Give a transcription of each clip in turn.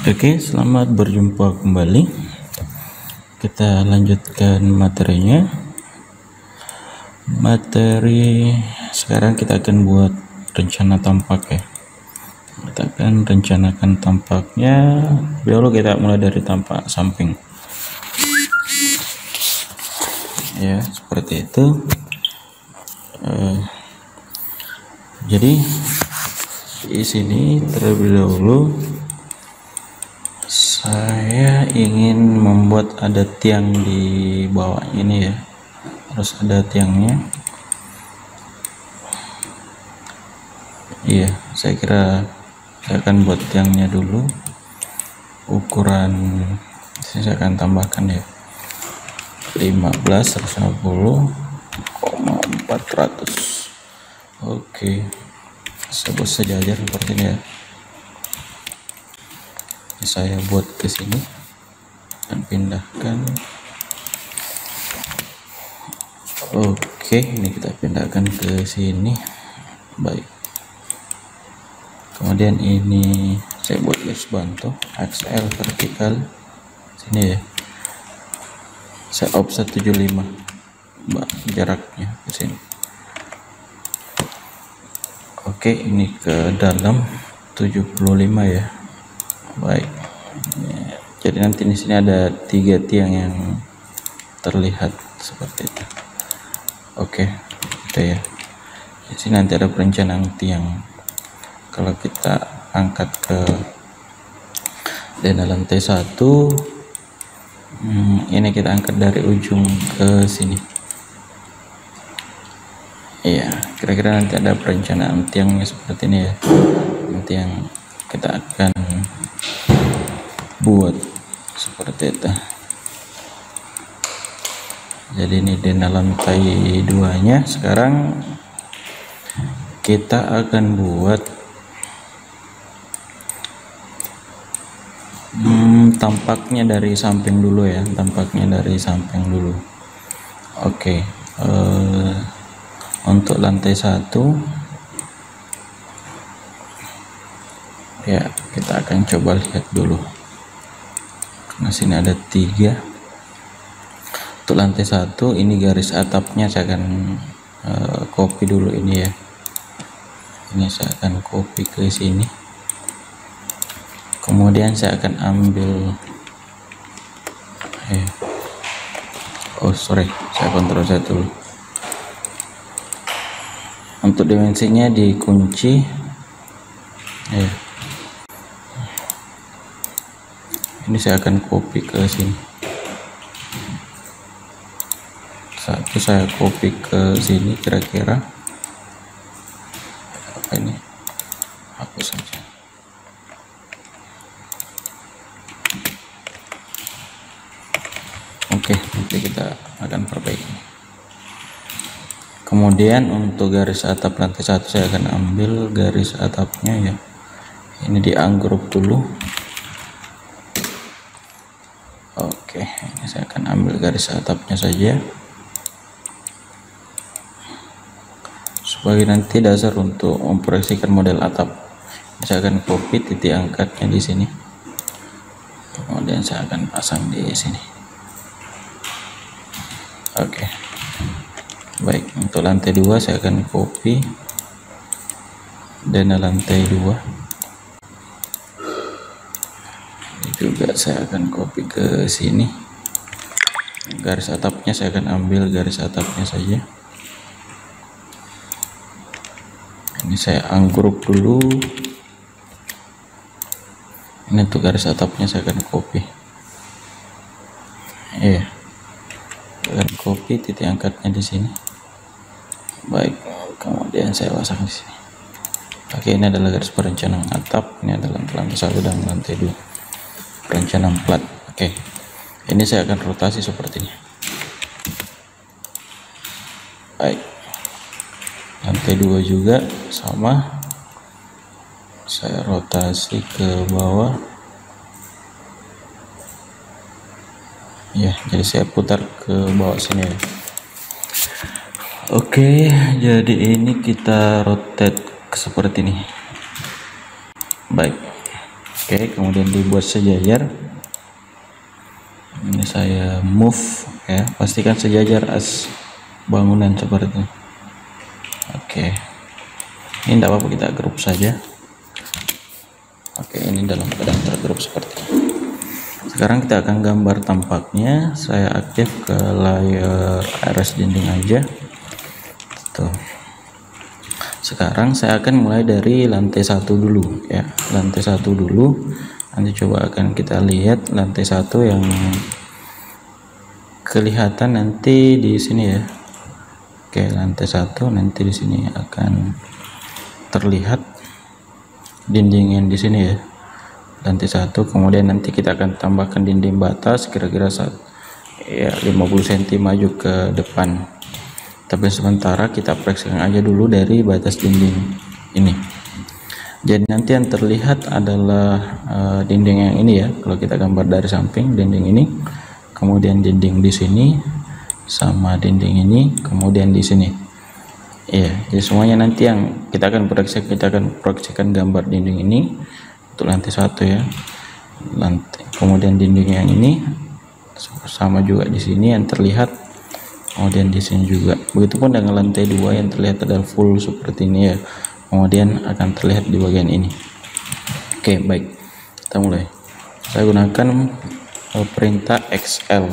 Oke, selamat berjumpa kembali. Kita lanjutkan materinya. Materi sekarang kita akan buat rencana tampak ya. Kita akan rencanakan tampaknya. Dulu kita mulai dari tampak samping. Ya, seperti itu. Jadi di sini terlebih dahulu saya ingin membuat ada tiang di bawah ini ya, harus ada tiangnya. Iya, saya kira saya akan buat tiangnya dulu. Ukuran saya akan tambahkan ya 15/150,400. Oke, sebut saja seperti ini ya. Saya buat ke sini dan pindahkan. Oke, ini kita pindahkan ke sini. Baik, kemudian ini saya buat garis bantu XL vertikal sini ya. Saya offset 75 jaraknya ke sini. Oke, ini ke dalam 75 ya. Baik, jadi nanti di sini ada 3 tiang yang terlihat seperti itu. Oke, gitu ya. Di sini nanti ada perencanaan tiang. Kalau kita angkat ke dana lantai 1, ini kita angkat dari ujung ke sini. Iya, kira-kira nanti ada perencanaan tiangnya seperti ini ya. Nanti yang kita akan buat seperti itu. Jadi ini dana lantai 2 nya. Sekarang kita akan buat tampaknya dari samping dulu ya, tampaknya dari samping dulu. Oke, untuk lantai 1 ya, kita akan coba lihat dulu. Karena sini ada 3. Untuk lantai 1 ini garis atapnya saya akan copy dulu ini ya. Ini saya akan copy ke sini. Kemudian saya akan ambil saya Ctrl Z dulu. Untuk dimensinya dikunci ya. Ini saya akan copy ke sini. Satu saya copy ke sini, kira-kira apa ini, hapus saja. Oke, nanti kita akan perbaiki. Kemudian untuk garis atap lantai 1 saya akan ambil garis atapnya ya. Ini di ungroup dulu. Oke, ini saya akan ambil garis atapnya saja sebagai nanti dasar untuk memproyeksikan model atap. Saya akan copy titik angkatnya di sini, kemudian saya akan pasang di sini. Oke, baik. Untuk lantai 2 saya akan copy dana lantai 2 juga, saya akan copy ke sini. Garis atapnya saya akan ambil garis atapnya saja. Ini saya ungroup dulu. Ini untuk garis atapnya saya akan copy. Iya, akan copy titik angkatnya di sini. Baik, kemudian saya pasang di sini. Oke, ini adalah garis perencanaan atap. Ini adalah lantai 1 dan lantai 2. Perencanaan plat. Oke, ini saya akan rotasi seperti ini. Baik, lantai 2 juga sama, saya rotasi ke bawah ya. Jadi saya putar ke bawah sini ya. Oke, jadi ini kita rotate seperti ini. Baik, Oke, kemudian dibuat sejajar. Ini saya move ya, pastikan sejajar as bangunan seperti ini. Oke, ini tidak apa-apa, kita grup saja. Oke, ini dalam keadaan tergrup seperti ini. Sekarang kita akan gambar tampaknya. Saya aktif ke layar ares dinding aja. Tuh. Sekarang saya akan mulai dari lantai 1 dulu ya, lantai 1 dulu. Nanti coba akan kita lihat lantai 1 yang kelihatan nanti di sini ya. Oke, lantai 1 nanti di sini akan terlihat dinding yang di sini ya, lantai 1. Kemudian nanti kita akan tambahkan dinding batas kira-kira 50 cm maju ke depan. Tapi sementara kita proyeksikan aja dulu dari batas dinding ini. Jadi nanti yang terlihat adalah dinding yang ini ya, kalau kita gambar dari samping, dinding ini, kemudian dinding di sini sama dinding ini, kemudian di sini. Iya, jadi semuanya nanti yang kita akan proyeksikan gambar dinding ini untuk lantai 1 ya. Kemudian dinding yang ini sama juga di sini yang terlihat, kemudian di sini juga. Begitupun dengan lantai 2 yang terlihat adalah full seperti ini ya. Kemudian akan terlihat di bagian ini. Oke, baik. Kita mulai. Saya gunakan perintah XL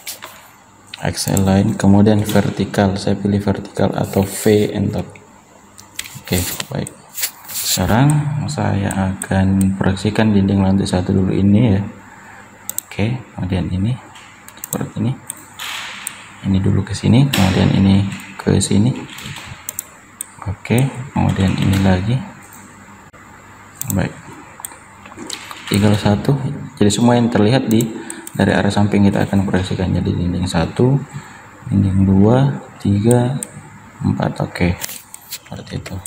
line, kemudian vertikal. Saya pilih vertikal atau V enter. Oke, baik. Sekarang saya akan proyeksikan dinding lantai 1 dulu ini ya. Oke, kemudian ini seperti ini. Ini dulu ke sini, kemudian ini ke sini. Oke, kemudian ini lagi. Baik. Tinggal 1. Jadi semua yang terlihat dari arah samping kita akan proyeksikan. Jadi dinding 1, dinding 2, 3, 4. Oke. Seperti itu.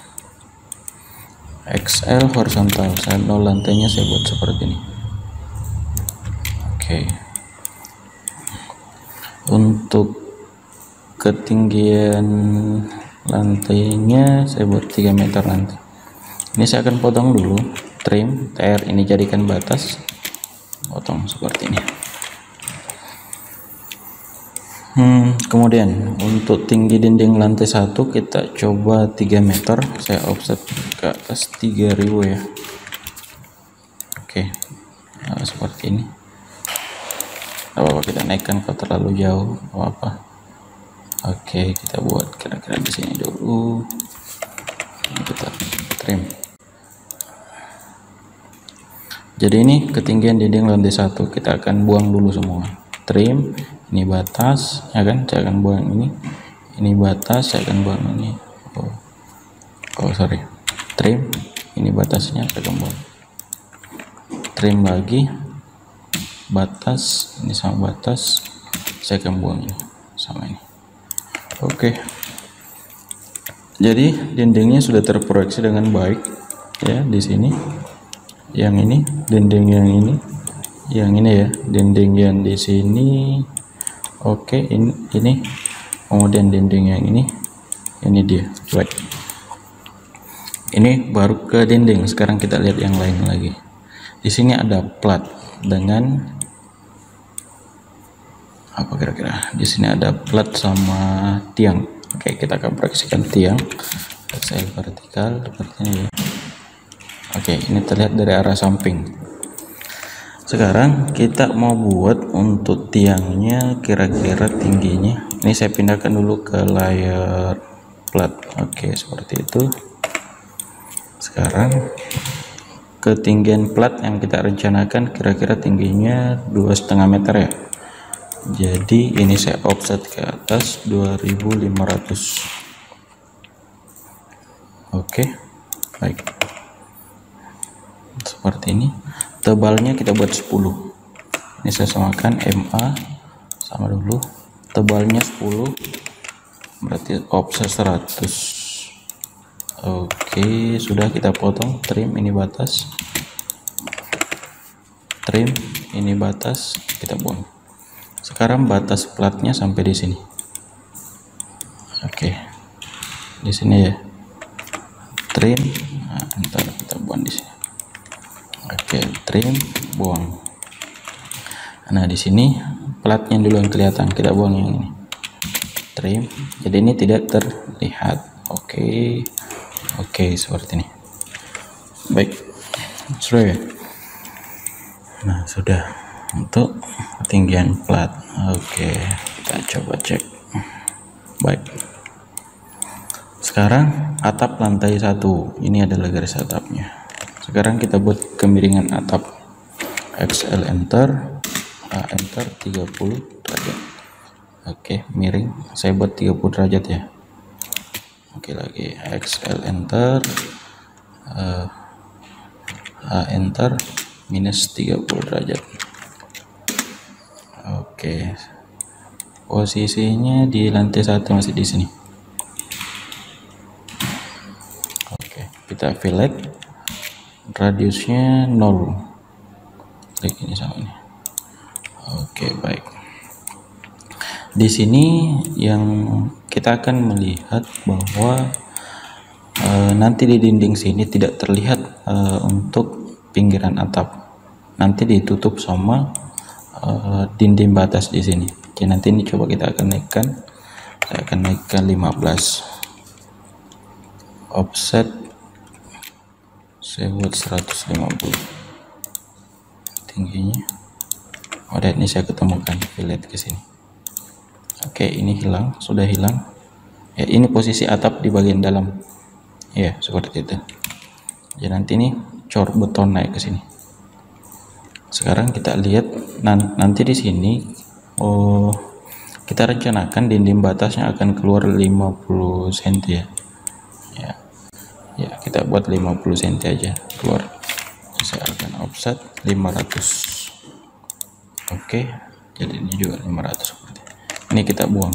XL horizontal. Saya mau lantainya saya buat seperti ini. Oke. Untuk ketinggian lantainya saya buat 3 meter nanti. Ini saya akan potong dulu, trim TR ini jadikan batas, potong seperti ini. Kemudian untuk tinggi dinding lantai 1 kita coba 3 meter. Saya offset ke atas 3000 ya. Oke, nah, seperti ini. Apa-apa kita naikkan kalau terlalu jauh, apa-apa. Oke, kita buat kira-kira di sini dulu. Kita trim. Jadi ini ketinggian dinding lantai 1, kita akan buang dulu semua. Trim, ini batas, ya kan? Saya akan buang ini batas, saya akan buang ini. Sorry. Trim, ini batasnya saya akan buang. Trim lagi, batas, ini sama batas, saya akan buang ini sama ini. Oke. Jadi dindingnya sudah terproyeksi dengan baik ya di sini. Yang ini dinding yang ini ya, dinding yang di sini. Oke, ini kemudian dinding yang ini dia. Baik. Ini baru ke dinding. Sekarang kita lihat yang lain lagi. Di sini ada plat dengan apa kira-kira? Di sini ada plat sama tiang. Oke, kita akan proyeksikan tiang. Saya vertikal seperti ini ya. Oke, ini terlihat dari arah samping. Sekarang kita mau buat untuk tiangnya kira-kira tingginya. Ini saya pindahkan dulu ke layar plat. Oke, seperti itu. Sekarang ketinggian plat yang kita rencanakan kira-kira tingginya 2,5 meter ya. Jadi ini saya offset ke atas 2500. Oke, baik. Seperti ini. Tebalnya kita buat 10. Ini saya samakan MA sama dulu. Tebalnya 10. Berarti offset 100. Oke, sudah kita potong. Trim ini batas. Trim ini batas, kita buang. Sekarang batas platnya sampai di sini. Oke. Di sini ya. Trim. Nah, ntar kita buang di sini. Oke. Oke, trim, buang. Nah, di sini platnya dulu yang kelihatan, kita buang yang ini. Trim, jadi ini tidak terlihat. Oke, seperti ini. Baik, sudah ya. Nah, sudah untuk ketinggian plat. Oke, kita coba cek. Baik, sekarang atap lantai 1 ini adalah garis atapnya. Sekarang kita buat kemiringan atap. XL enter, A enter 30 derajat. Oke, miring, saya buat 30 derajat ya. Oke, lagi XL enter, A enter minus 30 derajat. Oke, posisinya di lantai 1 masih di sini. Oke, kita fillet, radiusnya 0, klik ini sama ini. Oke, baik. Di sini yang kita akan melihat bahwa nanti di dinding sini tidak terlihat untuk pinggiran atap, nanti ditutup sama dinding batas di sini. Oke, nanti ini coba kita akan naikkan. Saya akan naikkan 15, offset saya buat 150, tingginya. Udah, ini saya ketemukan fillet ke sini. Oke, ini hilang, sudah hilang ya. Ini posisi atap di bagian dalam ya, seperti itu. Jadi nanti ini cor beton naik ke sini. Sekarang kita lihat nanti di sini kita rencanakan dinding batasnya akan keluar 50 cm ya. Ya, kita buat 50 cm aja keluar. Saya akan offset 500. Oke, jadi ini juga 500 seperti ini. Ini kita buang.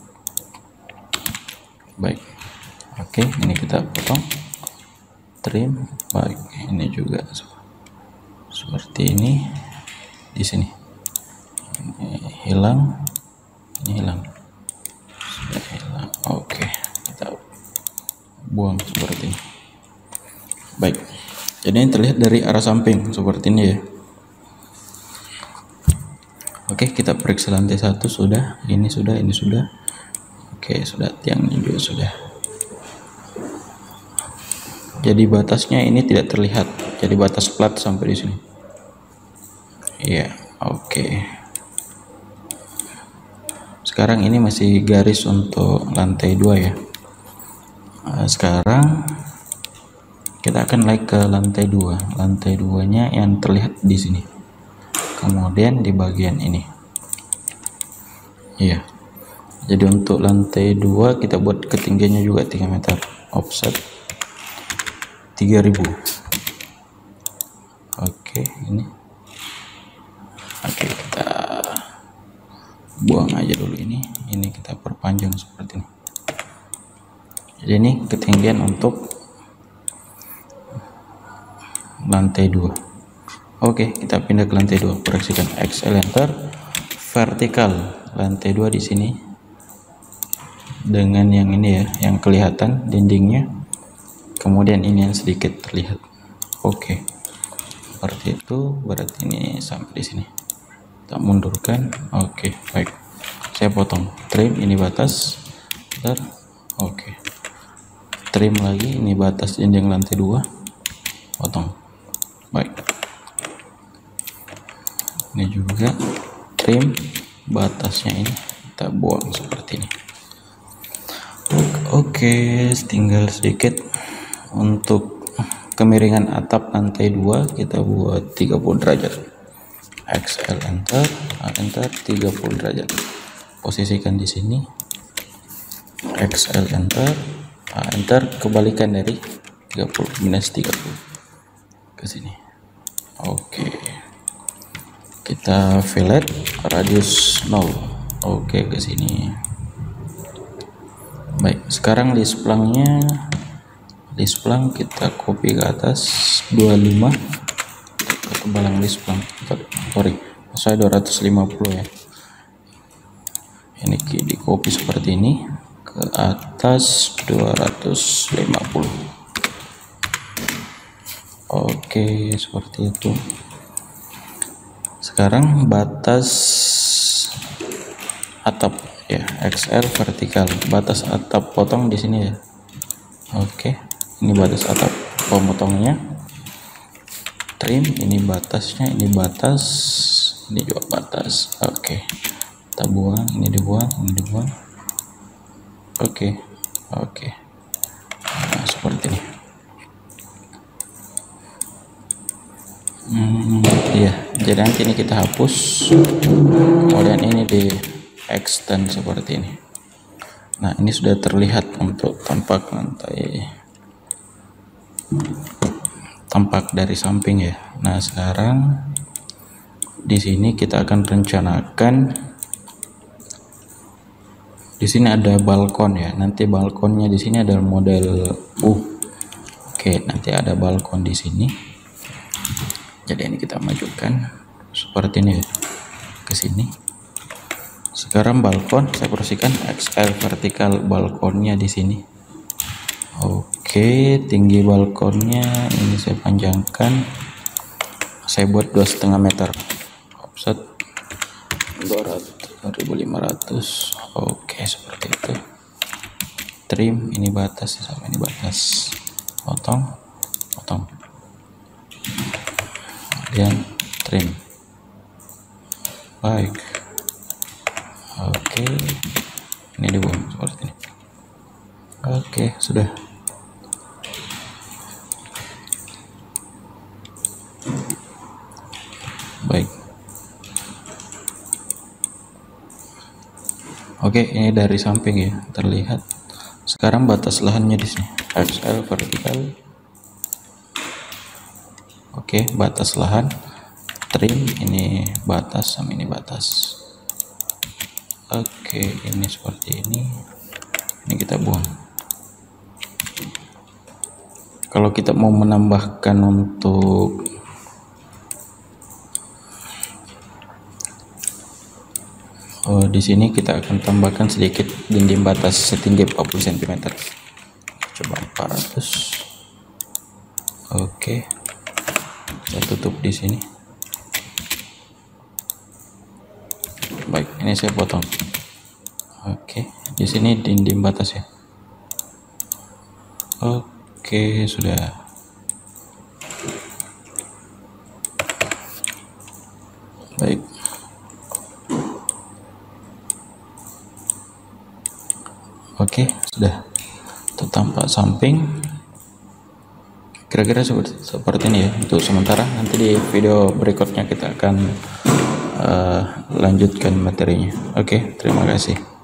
Baik. Oke, ini kita potong, trim. Baik, ini juga seperti ini. Di sini ini hilang, ini hilang, sudah hilang. Oke, kita buang seperti ini. Baik, jadi ini terlihat dari arah samping seperti ini ya. Oke, kita periksa lantai 1 sudah, ini sudah, ini sudah. Oke, sudah, tiangnya juga sudah. Jadi batasnya ini tidak terlihat, jadi batas plat sampai di sini. Iya, oke. Sekarang ini masih garis untuk lantai 2 ya. Sekarang kita akan naik ke lantai 2. Lantai 2-nya yang terlihat di sini. Kemudian di bagian ini. Iya. Jadi untuk lantai 2 kita buat ketinggiannya juga 3 meter. Offset 3000. Oke, ini. Oke, kita buang aja dulu ini. Ini kita perpanjang seperti ini. Jadi ini ketinggian untuk lantai 2. Oke, kita pindah ke lantai 2. Koreksikan XL enter, vertikal lantai 2 di sini dengan yang ini ya, yang kelihatan dindingnya. Kemudian ini yang sedikit terlihat. Oke, seperti itu. Berarti ini sampai di sini. Kita mundurkan. Oke, baik. Saya potong. Trim, ini batas. Bentar. Oke. Trim lagi, ini batas dinding lantai 2. Potong. Baik. Ini juga trim batasnya, ini kita buang seperti ini. Oke, tinggal sedikit untuk kemiringan atap lantai 2 kita buat 30 derajat. XL enter, A enter 30 derajat. Posisikan di sini. XL enter, A enter, kebalikan dari 30 minus 30 ke sini. Oke. Kita fillet radius 0. Oke, ke sini. Baik, sekarang list plangnya, list plang kita copy ke atas 25. Ketebalan list plang, sorry, saya 250 ya. Ini di copy seperti ini ke atas 250. Oke, seperti itu. Sekarang batas atap ya, XL vertikal, batas atap potong di sini ya. Oke, ini batas atap pemotongnya. Trim, ini batasnya, ini batas, ini juga batas. Oke, kita buang, ini dibuang, ini dibuang. Oke, oke. Nah, seperti ini. Iya, jadi nanti ini kita hapus, kemudian ini di extend seperti ini. Nah, ini sudah terlihat untuk tampak lantai, tampak dari samping ya. Nah, sekarang di sini kita akan rencanakan, di sini ada balkon ya. Nanti balkonnya di sini adalah model U. Oke, nanti ada balkon di sini. Jadi ini kita majukan seperti ini ya, ke sini. Sekarang balkon saya bersihkan XL vertikal balkonnya di sini. Oke, tinggi balkonnya ini saya panjangkan. Saya buat 2,5 meter. Offset 200.500. Oke, seperti itu. Trim, ini batas sama ini batas. Potong, potong. Kemudian trim. Baik. Oke, ini dibuang seperti ini. Oke, sudah. Baik. Oke, ini dari samping ya, terlihat. Sekarang batas lahannya di sini. XL vertikal. Oke, batas lahan. Trim, ini batas sama ini batas. Oke, ini seperti ini. Ini kita buang. Kalau kita mau menambahkan untuk di sini, kita akan tambahkan sedikit dinding batas setinggi 40 cm. Coba 400. Oke, saya tutup di sini. Baik, ini saya potong. Oke, di sini dinding batas ya. Oke, sudah. Baik. Oke, sudah. Itu tampak samping. Kira-kira seperti ini ya untuk sementara. Nanti di video berikutnya kita akan lanjutkan materinya. Oke, terima kasih.